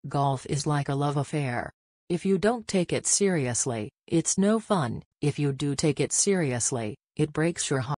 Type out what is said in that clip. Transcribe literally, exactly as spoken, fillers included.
Golf is like a love affair. If you don't take it seriously, it's no fun. If you do take it seriously, it breaks your heart.